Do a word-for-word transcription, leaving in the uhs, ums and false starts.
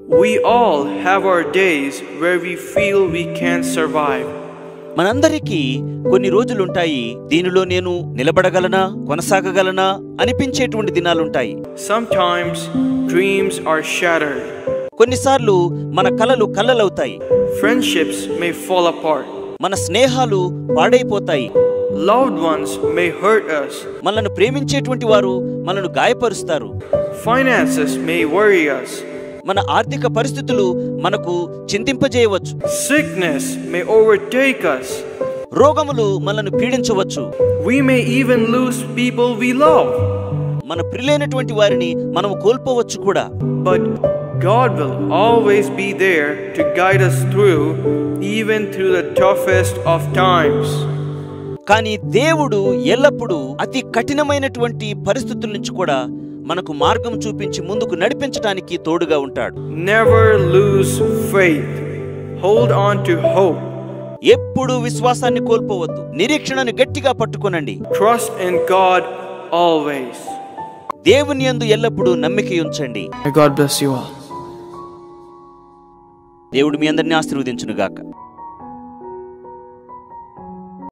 We all have our days where we feel we can't survive. మనందరికీ కొన్ని రోజులుంటాయి దీనిలో నేను నిలబడగలనా కొనసాగగలనా అనిపించేటువంటి దినాలుంటాయి. Sometimes dreams are shattered. కొన్నిసార్లు మన కలలు కల్లలవుతాయి. Friendships may fall apart. మన స్నేహాలు పాడైపోతాయి. Loved ones may hurt us. మనల్ని ప్రేమించేటువంటి వారు మనల్ని గాయపరుస్తారు. Finances may worry us. మన ఆర్థిక పరిస్థితులు మనకు చింతింపజేయవచ్చు. Sickness may overtake us. రోగములు మనల్ని పీడించవచ్చు. We may even lose people we love. మన ప్రియులైనటువంటి వారిని మనము కోల్పోవచ్చు కూడా. But God will always be there to guide us through, even through the toughest of times. కానీ దేవుడు ఎల్లప్పుడూ అతి కఠినమైనటువంటి పరిస్థితుల నుంచి కూడా మనకు మార్గం చూపించి ముందుకు నడిపించడానికి తోడుగా ఉంటాడు. Never lose faith. Hold on to hope. ఎప్పుడు విశ్వాసాన్ని కోల్పోవద్దు. నిరీక్షణను గట్టిగా పట్టుకొనండి. Trust in God always. దేవుని యందు ఎల్లప్పుడూ నమ్మిక ఉంచండి. May God bless you all. దేవుడు మీ అందరిని ఆశీర్వదించును గాక.